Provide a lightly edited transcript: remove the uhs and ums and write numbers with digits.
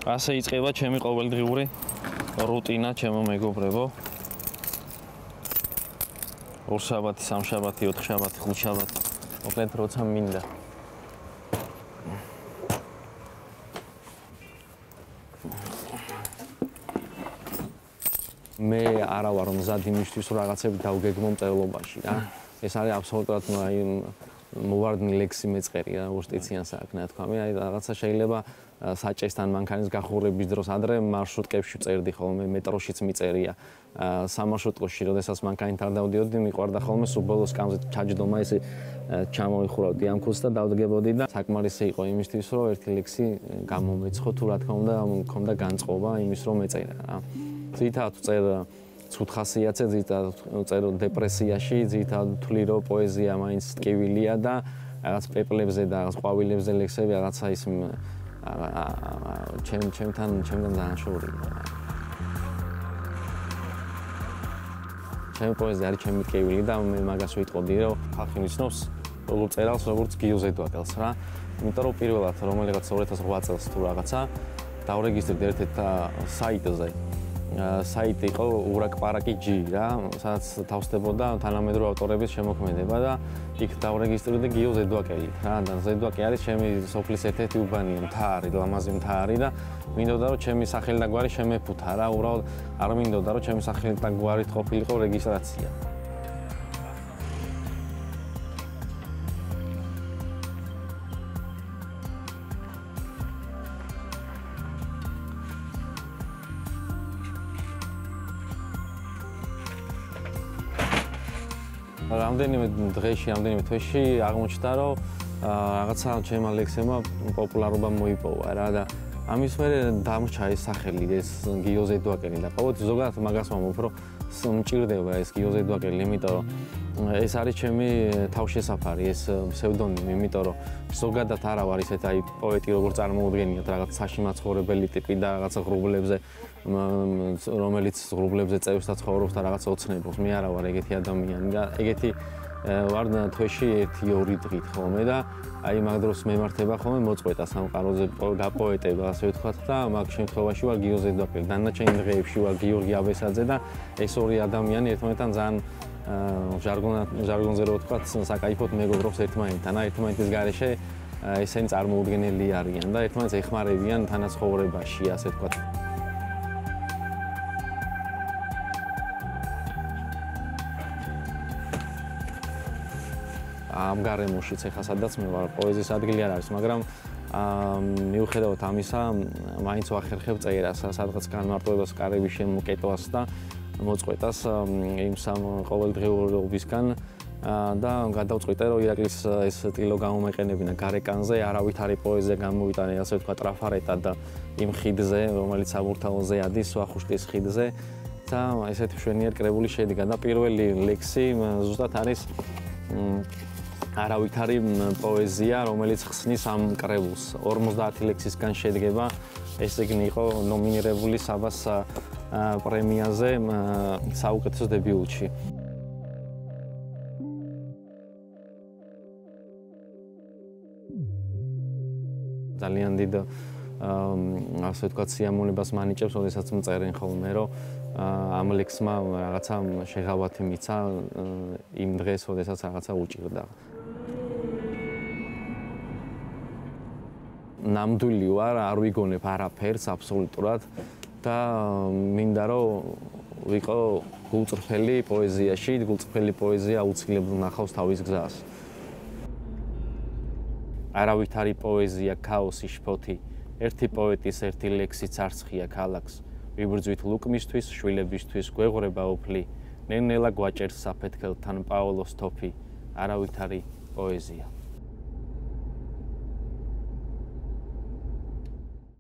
ასე იწყება ჩემი ყოველდღიური რუტინა, ჩემო მეგობრებო. ორშაბათი, სამშაბათი, ოთხშაბათი, ხუთშაბათი. მოკლედ როცა მინდა. მე არა ვარ მზად იმისთვის, რომ რაღაცები დავგეგმო მწერლობაში რა. ეს არის აბსოლუტურად მოვარდნი ლექსი მეწყერი რა, უსტიციან საქმე თქვა. მე რაღაცა შეიძლება საჭესთან მანქანის გახურების დროს ადრე მარშრუტკებში წერდი ხოლმე, მეტროშიც მიწერია. სამარშრუტკოში, როდესაც მანქანით არ დავდიოდი, მიყვარდა ხოლმე სულ სკამზე ჩაჯდომა ესე ჩამოიხურავდი ამ ქუსს და დავდგებოდი და საკმარისი იყო იმისთვის, რომ ერთი ლექსი გამომეცხო, თუ რა თქმა უნდა, მქონდა განწყობა იმის, რომ მეწერა რა. ძირითადად წერ ცუდ ხასიათზე, ძირითადად წერ დეპრესიაში, ძირითადად თვლი რომ პოეზია მაინც ტკივილია და რაღაც პეპლებზე და რაღაც ყვავილებზე ლექსები რაღაცა ის ჩემთან დაანშაურია. ჩემი პოეზია არის ჩემი ტკივილი და მე მაგას ვიტყოდი, რომ ხალხი მიცნობს როგორ წერალს, როგორც გიო ზედვაკელს რა. იმიტომ რომ პირველად რომელიღაც 2008 წელს თუ რაღაცა დავრეგისტრირდი ერთ-ერთ საიტზე. საიტი იყო ურაკპარაკი.g რა, სადაც თავსდებოდა თანამედროვე ავტორების შემოქმედება და იქ დავრეგისტრირდი გიო ზედვაკელით რა. და ზედვაკე არის ჩემი სოფლის ერთ-ერთი უბანია, მთავარი, ლამაზი მთავარი და მინდოდა რომ ჩემი სახელი და გვარი შემეფუთა რა, უბრალოდ არ მინდოდა რომ ჩემი სახელი და გვარით ყოფილიყო რეგისტრაცია. რამდენიმე დღეში, რამდენიმე თვეში აღმოჩნდა, რომ რაღაცა ჩემმა ლექსებმა პოპულარობა მოიპოვა რა და ამის მერე დამრჩა ეს სახელი, ეს გიო ზედვაკელი და ყოველთვის ზოგადად მაგას ვამბობ, რომ მჭირდება ეს გიო ზედვაკელი, იმიტომ რომ ეს არის ჩემი თავშესაფარი, ეს ფსევდონიმი, იმიტომ რომ ზოგადად არა ვარ ისეთ აი პოეტი, როგორ წარმოუდგენიათ რაღაც საში მაცხოვრებელი ტიპი და რაღაცა ღრუბლებზე რომელიც ღრუბლებზე წევს და ცხოვრობს და რაღაც ოცნებობს. მე არა ვარ ეგეთი ადამიანი და ეგეთი ვარ თვეში 1-2 დღით ხოლმე და აი მაგ დროს მემართება ხოლმე მოწყვეტა სამყაროზე გაპოეტება ასე ვთქვათ და მაგ შემთხვევაში ვარ გიო ზედვაკელი. დანარჩენ დღეებში ვარ გიორგი აბესაძე და ეს ორი ადამიანი ერთმანეთთან ძალიან ჟარგონზე რო ვთქვათ საკაიფოდ მეგობრობს ერთმანეთთან. ერთმანეთის გარეშე ესენი წარმოუდგენელი არიან და ერთმანეთს ეხმარებიან თანაცხოვრებაში ასე ვთქვათ. ამ გარემოშიც ეხლა სადაც მე ვარ პოეზიის ადგილი არ არის, მაგრამ მიუხედავად ამისა, მაინც ვახერხებ წერას, სადღაც განმარტოებას, კარების შემოკეტვას და მოწყვეტას იმ სამ ყოველდღიურობისგან და გადავწყვიტე, რომ ირაკლის ეს ტილო გამომეყენებინა გარეკანზე, არავითარი პოეზია გამოვიტანე, ასე ვთქვათ, ტრაფარეტა და იმ ხიდზე, რომელიც საბურთალოზე ადის, ვახუშტის ხიდზე და ესეთი მშვენიერ კრებული შედგა და პირველი ლექსი ზუსტად არის არავითარი პოეზია, რომელიც ხსნის ამ კრებულს. 50 ლექსისგან შედგება. ეს ეგნი იყო ნომინირებული საბას პრემიაზე საუკეთესო დებიუტში. ძალიან დიდ ასე ვთქვათ სიამოვნებას მანიჭებს, როდესაც მწერენ ხოლმე, რომ ამ ლექსმა რაღაცა შეღავათი მიცა იმ დღეს, როდესაც რაღაცა უჭირდა. ნამდვილი ვარ, არ ვიგონებ არაფერს აბსოლუტურად და მინდა რომ ვიყო გულწრფელი პოეზიაში, გულწრფელი პოეზია აუცილებლად ნახავს თავის გზას. არავითარი პოეზია, ქაოსი, შფოთი, ერთი პოეტის ერთი ლექსი ცარცხია ქალაქს. ვიბრძვით ლუკმისთვის, შვილებისთვის, გვეღრება ოფლი, ნელ-ნელა გვაჭერს საფეთქელთან პაოლოს თოფი, არავითარი პოეზია.